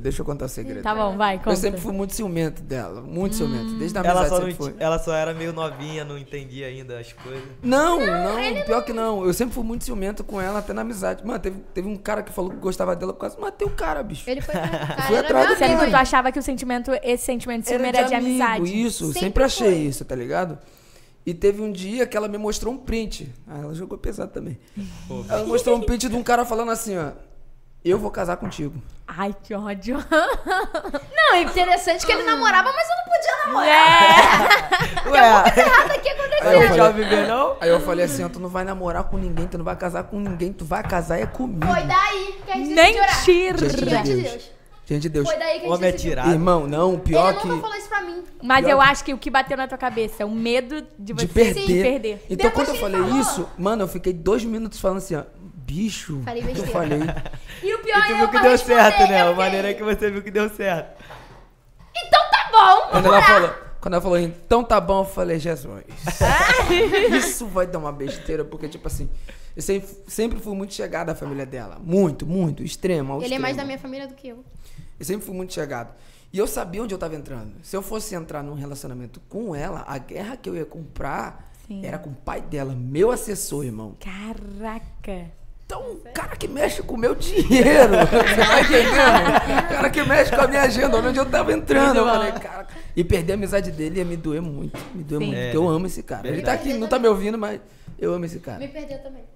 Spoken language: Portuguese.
deixa eu contar o segredo. Tá bom, vai, conta. Eu sempre fui muito ciumento dela, muito ciumento. Desde a amizade sempre foi. Ela só era meio novinha, não entendia ainda as coisas. Não, pior que não. Eu sempre fui muito ciumento com ela, até na amizade. Mano, teve um cara que falou que gostava dela, eu quase matei o cara, bicho. Ele foi Fui atrás do Sendo que tu cara. achava que esse sentimento de ciúme Era era de amigo, amizade. Isso, Sempre sempre achei foi. isso, tá ligado? E teve um dia que ela me mostrou um print. Ah, ela jogou pesado também. Pô, Ela mostrou um print de um cara falando assim, ó. Eu vou casar contigo. Ai, que ódio. Não, é interessante que ele namorava, mas eu não podia namorar. É. Ué, Nada aqui aconteceu. Aí eu aí falei- já viveu não? Aí eu falei assim, ó, tu não vai namorar com ninguém, tu não vai casar com ninguém, tu vai casar é comigo. Foi daí que a gente decidiu orar. Mentira. Gente de Diante de Deus. Deus. Gente de Deus. Foi daí que a gente Homem é decidiu. tirado. Irmão, não, pior Ele que... nunca falou isso pra mim. Mas Pior- eu acho que o que bateu na tua cabeça é o medo de você De perder. se perder. Então, Depois quando eu que ele falei falou- isso, mano, eu fiquei 2 minutos falando assim, ó, bicho, Falei o que eu besteira. falei? E o pior E tu é viu eu que pra deu responder, certo, né? eu A fiquei, maneira é que você viu que deu certo. Então tá bom. Quando ela falou, então tá bom, eu falei, Jesus, isso vai dar uma besteira, porque, tipo assim, eu sempre fui muito chegado à família dela. Muito, muito, extremo, ao Ele é mais extremo. da minha família do que eu. Eu sempre fui muito chegado. E eu sabia onde eu tava entrando. Se eu fosse entrar num relacionamento com ela, a guerra que eu ia comprar Sim. era com o pai dela, meu assessor, irmão. Caraca. Então, o cara que mexe com o meu dinheiro, você tá entendendo? O cara que mexe com a minha agenda, onde eu tava entrando. Eu falei, cara, e perder a amizade dele ia me doer muito. Me doer Sim. muito, porque eu amo esse cara. Ele tá Verdade. aqui, não tá me ouvindo, mas eu amo esse cara. Me perdeu também.